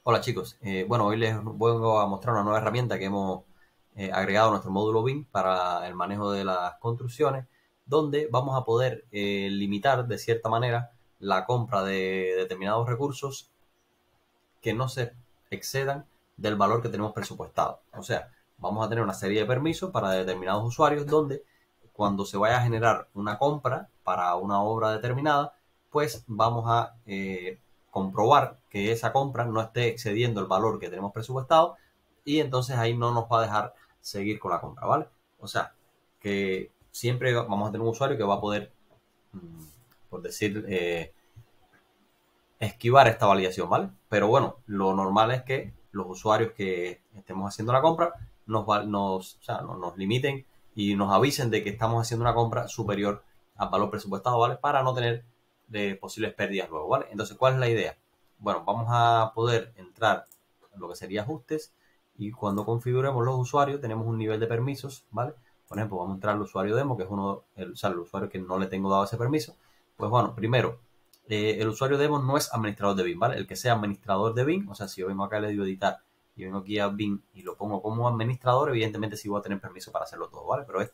Hola chicos, bueno, hoy les vengo a mostrar una nueva herramienta que hemos agregado a nuestro módulo BIM para el manejo de las construcciones, donde vamos a poder limitar de cierta manera la compra de determinados recursos que no se excedan del valor que tenemos presupuestado. O sea, vamos a tener una serie de permisos para determinados usuarios donde cuando se vaya a generar una compra para una obra determinada, pues vamos a comprobar que esa compra no esté excediendo el valor que tenemos presupuestado y entonces ahí no nos va a dejar seguir con la compra, ¿vale? O sea, que siempre vamos a tener un usuario que va a poder, por decir, esquivar esta validación, ¿vale? Pero bueno, lo normal es que los usuarios que estemos haciendo la compra nos limiten y nos avisen de que estamos haciendo una compra superior al valor presupuestado, ¿vale? Para no tener posibles pérdidas luego, ¿vale? Entonces, ¿cuál es la idea? Bueno, vamos a poder entrar en lo que sería ajustes y cuando configuremos los usuarios tenemos un nivel de permisos, ¿vale? Por ejemplo, vamos a entrar al usuario demo, que es el usuario que no le tengo dado ese permiso. Pues bueno, primero, el usuario demo no es administrador de BIM, ¿vale? El que sea administrador de BIM, o sea, si yo vengo acá y le digo editar y vengo aquí a BIM y lo pongo como administrador, evidentemente sí voy a tener permiso para hacerlo todo, ¿vale? Pero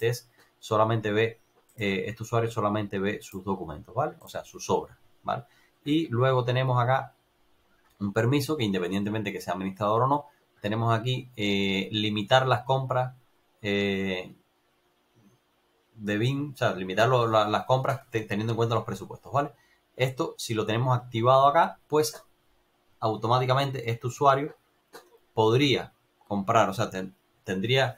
este usuario solamente ve sus documentos, ¿vale? O sea, sus obras, ¿vale? Y luego tenemos acá un permiso que independientemente que sea administrador o no, tenemos aquí limitar las compras de BIM, o sea, limitar las compras teniendo en cuenta los presupuestos, ¿vale? Esto, si lo tenemos activado acá, pues automáticamente este usuario podría comprar, o sea, tendría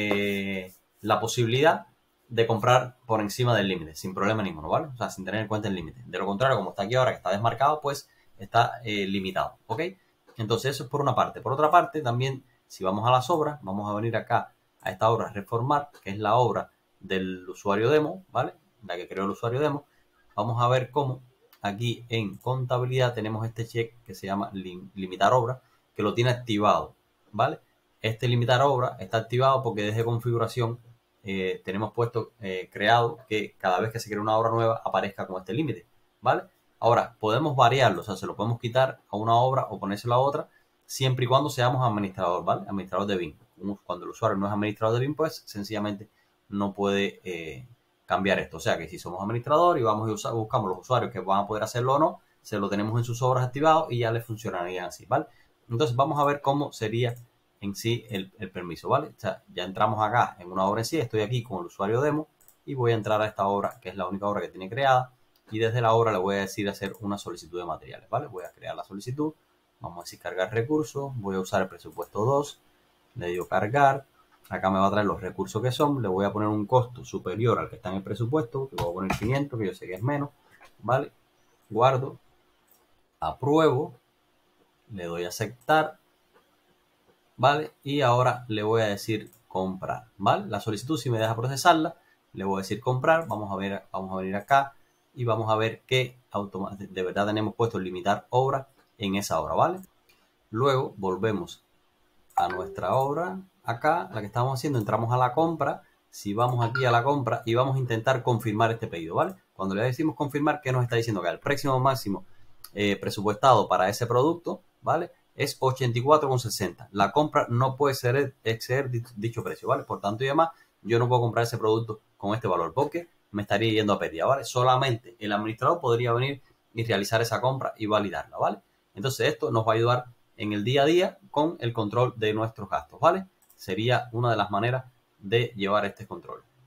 la posibilidad de comprar por encima del límite, sin problema ninguno, ¿vale? O sea, sin tener en cuenta el límite. De lo contrario, como está aquí ahora, que está desmarcado, pues está limitado, ¿ok? Entonces, eso es por una parte. Por otra parte, también, si vamos a las obras, vamos a venir acá a esta obra reformar, que es la obra del usuario demo, ¿vale? La que creó el usuario demo. Vamos a ver cómo aquí en contabilidad tenemos este check que se llama limitar obra, que lo tiene activado, ¿vale? Este limitar obra está activado porque desde configuración tenemos puesto creado que cada vez que se crea una obra nueva aparezca con este límite, ¿vale? Ahora, podemos variarlo, o sea, se lo podemos quitar a una obra o ponérselo a otra, siempre y cuando seamos administrador, ¿vale? Administrador de BIM. Cuando el usuario no es administrador de BIM, pues sencillamente no puede cambiar esto. O sea, que si somos administrador y vamos a buscamos los usuarios que van a poder hacerlo o no, se lo tenemos en sus obras activado y ya les funcionaría así, ¿vale? Entonces vamos a ver cómo sería en sí el permiso, ¿vale? O sea, ya entramos acá en una obra en sí, estoy aquí con el usuario demo y voy a entrar a esta obra, que es la única obra que tiene creada, y desde la obra le voy a decir hacer una solicitud de materiales, ¿vale? Voy a crear la solicitud, vamos a decir cargar recursos, voy a usar el presupuesto 2, le digo cargar, acá me va a traer los recursos que son, le voy a poner un costo superior al que está en el presupuesto, que voy a poner 500, que yo sé que es menos, ¿vale? Guardo, apruebo, le doy a aceptar, ¿vale? Y ahora le voy a decir comprar, ¿vale? La solicitud, si me deja procesarla, le voy a decir comprar, vamos a venir acá y vamos a ver que de verdad tenemos puesto el limitar obra en esa obra, ¿vale? Luego volvemos a nuestra obra, acá, la que estamos haciendo, entramos a la compra, si vamos aquí a la compra y vamos a intentar confirmar este pedido, ¿vale? Cuando le decimos confirmar, ¿qué nos está diciendo? Que el precio máximo presupuestado para ese producto, ¿vale? Es 84,60. La compra no puede exceder dicho precio, ¿vale? Por tanto y demás, yo no puedo comprar ese producto con este valor porque me estaría yendo a pérdida, ¿vale? Solamente el administrador podría venir y realizar esa compra y validarla, ¿vale? Entonces esto nos va a ayudar en el día a día con el control de nuestros gastos, ¿vale? Sería una de las maneras de llevar este control.